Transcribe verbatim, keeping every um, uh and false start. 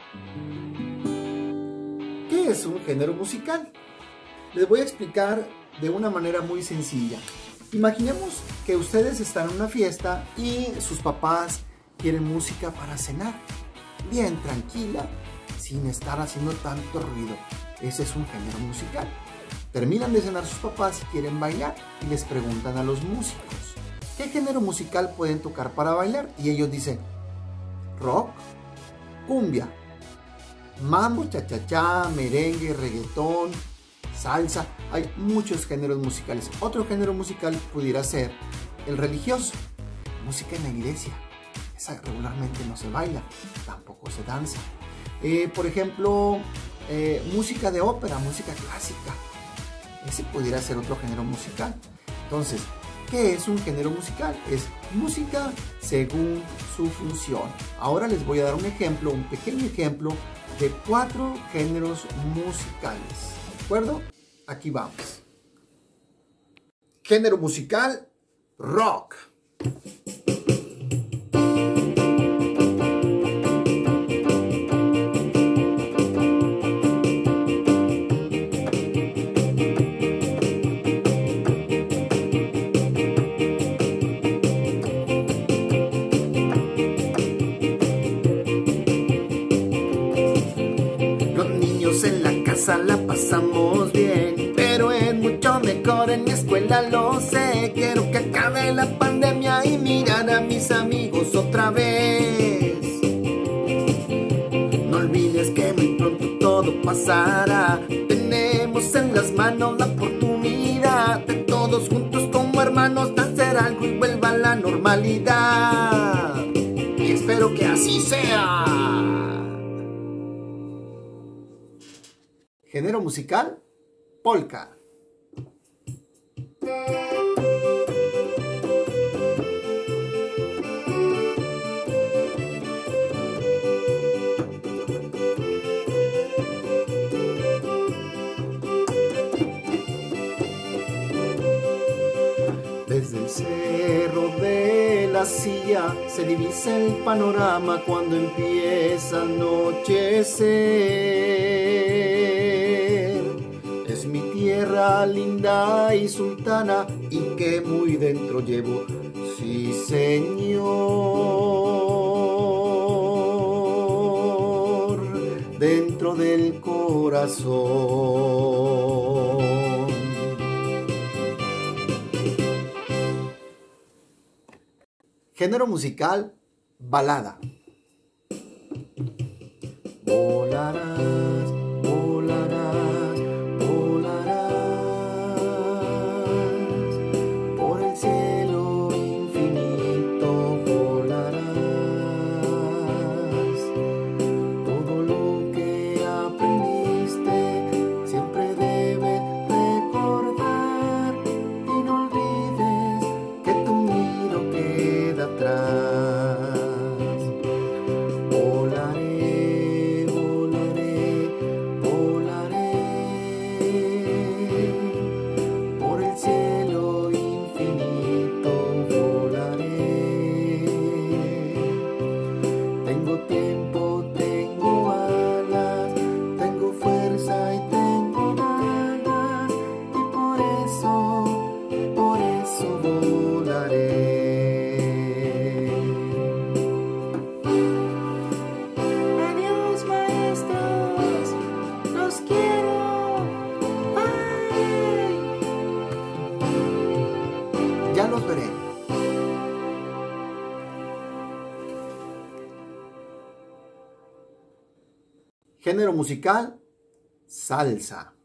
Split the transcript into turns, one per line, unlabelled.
¿Qué es un género musical? Les voy a explicar de una manera muy sencilla. Imaginemos que ustedes están en una fiesta y sus papás quieren música para cenar, bien tranquila, sin estar haciendo tanto ruido. Ese es un género musical. Terminan de cenar sus papás y quieren bailar y les preguntan a los músicos, ¿qué género musical pueden tocar para bailar? Y ellos dicen, rock, cumbia, mambo, cha-cha-cha, merengue, reggaetón, salsa. Hay muchos géneros musicales. Otro género musical pudiera ser el religioso, música en la iglesia. Esa regularmente no se baila, tampoco se danza. Eh, por ejemplo, eh, música de ópera, música clásica. Ese pudiera ser otro género musical. Entonces, ¿qué es un género musical? Es música según su función. Ahora les voy a dar un ejemplo, un pequeño ejemplo de cuatro géneros musicales. ¿De acuerdo? Aquí vamos. Género musical, rock. En la casa la pasamos bien, pero es mucho mejor en mi escuela, lo sé. Quiero que acabe la pandemia y mirar a mis amigos otra vez. No olvides que muy pronto todo pasará. Tenemos en las manos la oportunidad de todos juntos como hermanos de hacer algo y vuelva a la normalidad. Y espero que así sea. Género musical, polka. Desde el cerro de la silla se divisa el panorama cuando empieza a anochecer. Es mi tierra linda y sultana y que muy dentro llevo, sí señor, dentro del corazón. Género musical, balada. Volarás, volarás, volarás por el cielo infinito, volarás. Todo lo que aprendiste siempre debes recordar y no olvides que tu nido queda atrás. Volaré, volaré, volaré por el cielo infinito, volaré. Tengo tiempo, tengo alas, tengo fuerza y tengo ganas y por eso, por eso volaré. Adiós maestros, los quiero, bye. Ya los veré. Género musical, salsa.